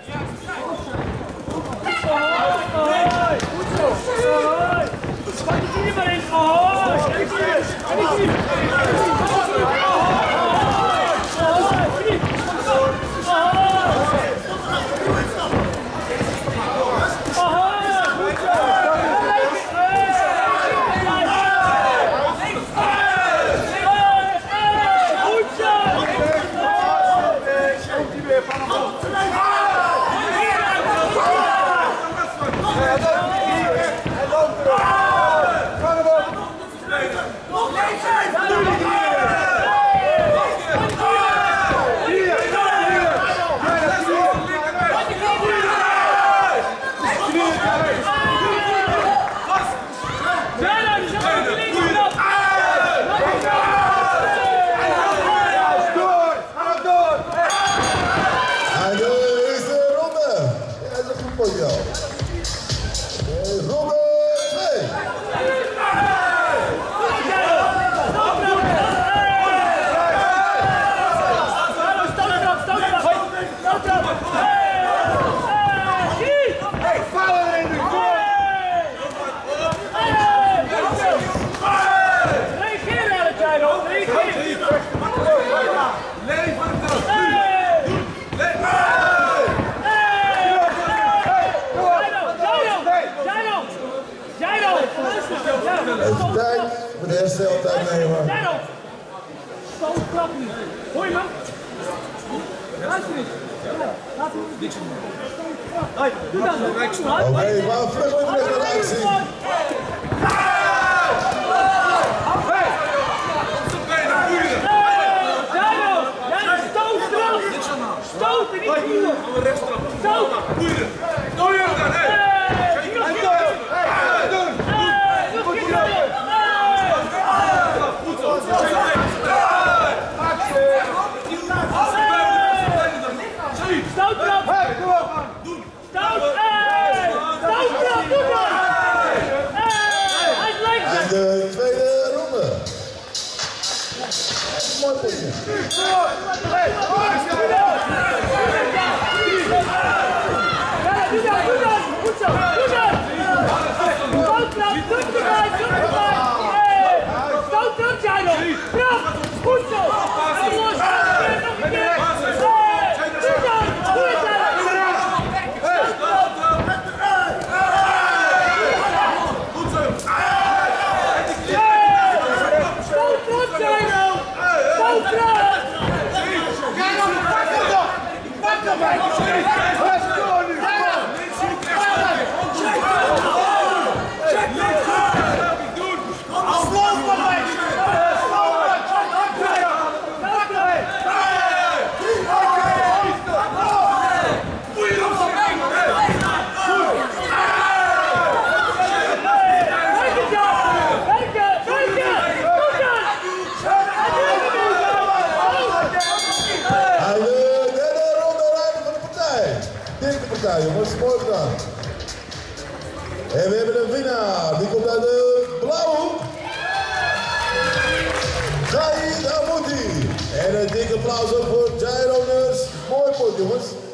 Even tijd voor de hersteltijd nemen. Zo klap niet. Hoor je me? Luister eens. Laat hem niks doen. Doe dan. Oké, maar vlug met de eruit zien. Stoot en niet duwen. Stoot. Doe je dan, hé. Stoot erop! Stoot! Stoot erop! Doe dat! Hij is links! En de tweede ronde. Mooi potje. Doe dat! Goed zo! Doe dat! Stoot erop! Doe erbij! Doe erbij! Stoot erop, Jaino! Trap! Goed zo! En los! Nog een keer! Doe dat! Doe het! Jongens, mooi gedaan. En we hebben een winnaar. Die komt uit de blauwe hoek. Gaïd Amouti. En een dikke applaus ook voor Gyroners. Mooi pot, jongens.